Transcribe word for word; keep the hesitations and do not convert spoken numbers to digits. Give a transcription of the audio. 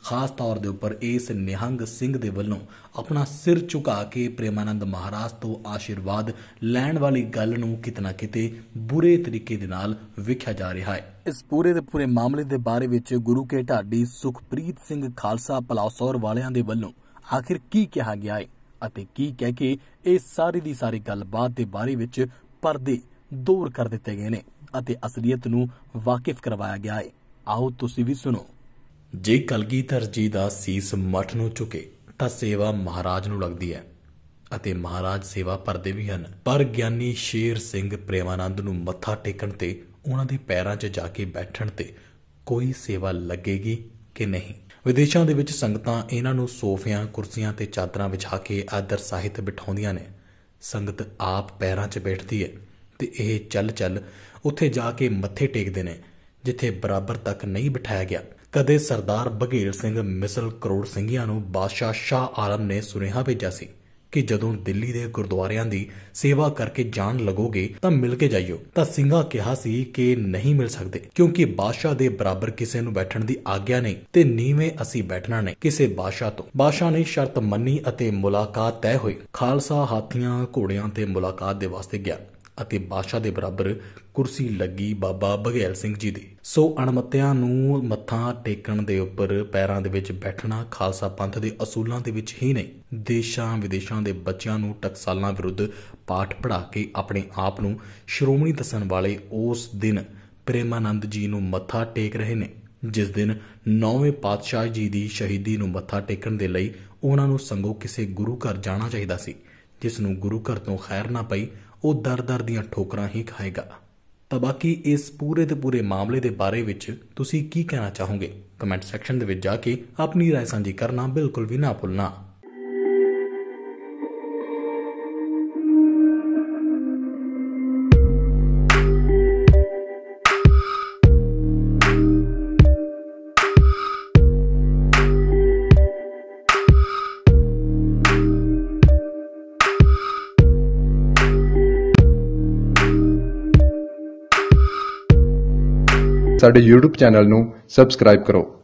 खास तौर के उपर इस निहंग सिंह दे वल्लों अपना सिर झुका के प्रेमानंद महाराज तो आशीर्वाद लैण वाली गल नूं किते ना किते बुरे तरीके दे नाल विख्या जा रहा है। इस पूरे दे पूरे मामले के बारे विच गुरु के ढाडी सुखप्रीत सिंह खालसा पलासौर वालियां दे वल्लों आखिर की कहा गया है अते की कह के इस सारी दी सारी गलबात के बारे विच परदे दूर कर दिते गए ने अते असलीयत नूं वाकिफ करवाया गया है। आओ तुसीं भी सुनो। जे कलगीधर जी दा सीस मठ नूं झुके तां सेवा महाराज नूं लगदी है अते महाराज सेवा भरदे भी हन, पर ज्ञानी शेर सिंह प्रेमानंद नूं मत्था टेकण ते उन्हां दे पैरां 'च जाके बैठण ते कोई सेवा लगेगी कि नहीं। विदेशां दे विच संगतां इन्हां नूं सोफियां कुर्सियां ते चादरां विछा के आदर साहित बिठाउंदियां ने। संगत आप पैरां 'च बैठदी है ते इह चल चल उत्थे जाके मत्थे टेकदे ने जिथे बराबर तक नहीं बिठाया गया। कदे सरदार बघेल सिंह मिसल करोड़ ਸਿੰਘਾਂ ਨੂੰ बादशाह शाह आलम ने सुनेहा भेजा सी कि जदों दिल्ली दे गुरुद्वारियां दी सेवा करके जान लगोगे तां मिल के जाइयो। तां ਸਿੰਘਾਂ कहा सी कि नहीं मिल सकते क्योंकि बादशाह दे बराबर किसे नूं बैठण दी आग्या नहीं ते नीवें असी बैठना नहीं किसे बादशाह तो। बादशाह ने शर्त मन्नी अते मुलाकात तय हुई। खालसा हाथियां घोड़ियां ते मुलाकात दे वास्ते गया ਅਤੇ ਬਾਦਸ਼ਾਹ ਦੇ ਬਰਾਬਰ ਕੁਰਸੀ ਲੱਗੀ ਬਾਬਾ ਬਘੇਲ ਸਿੰਘ ਜੀ ਦੀ। ਸੋ ਅਣਮੱਤਿਆਂ ਨੂੰ ਮੱਥਾ ਟੇਕਣ ਦੇ ਉੱਪਰ ਪੈਰਾਂ ਦੇ ਵਿੱਚ ਬੈਠਣਾ ਖਾਲਸਾ ਪੰਥ ਦੇ ਅਸੂਲਾਂ ਦੇ ਵਿੱਚ ਹੀ ਨਹੀਂ, ਦੇਸ਼ਾਂ ਵਿਦੇਸ਼ਾਂ ਦੇ ਬੱਚਿਆਂ ਨੂੰ ਟਕਸਾਲਾਂ ਵਿਰੁੱਧ ਪਾਠ ਪੜ੍ਹਾ ਕੇ ਆਪਣੇ ਆਪ ਨੂੰ ਸ਼੍ਰੋਮਣੀ ਦੱਸਣ ਵਾਲੇ ਉਸ ਦਿਨ ਪ੍ਰੇਮਾਨੰਦ ਜੀ ਨੂੰ ਮੱਥਾ ਟੇਕ ਰਹੇ ਨੇ, ਜਿਸ ਦਿਨ ਨੌਵੇਂ ਪਾਤਸ਼ਾਹ ਜੀ ਦੀ ਸ਼ਹੀਦੀ ਨੂੰ ਮੱਥਾ ਟੇਕਣ ਦੇ ਲਈ ਉਹਨਾਂ ਨੂੰ ਸੰਗੋਂ ਕਿਸੇ ਗੁਰੂ ਘਰ ਜਾਣਾ ਚਾਹੀਦਾ ਸੀ। ਜਿਸ ਨੂੰ ਗੁਰੂ ਘਰ ਤੋਂ ਖੈਰ ਨਾ ਪਈ ਉਹ ਦਰ ਦਰ ਦੀਆਂ ਠੋਕਰਾਂ ਹੀ ਖਾਏਗਾ। ਤਾਂ ਬਾਕੀ ਇਸ ਪੂਰੇ ਦੇ ਪੂਰੇ ਮਾਮਲੇ ਦੇ ਬਾਰੇ ਵਿੱਚ ਤੁਸੀਂ ਕੀ ਕਹਿਣਾ ਚਾਹੋਗੇ? ਕਮੈਂਟ ਸੈਕਸ਼ਨ ਦੇ ਵਿੱਚ ਜਾ ਕੇ ਆਪਣੀ ਰਾਏ ਸਾਂਝੀ ਕਰਨਾ ਬਿਲਕੁਲ ਵੀ ਨਾ ਭੁੱਲਣਾ। ਸਾਡੇ YouTube ਚੈਨਲ ਨੂੰ ਸਬਸਕ੍ਰਾਈਬ ਕਰੋ।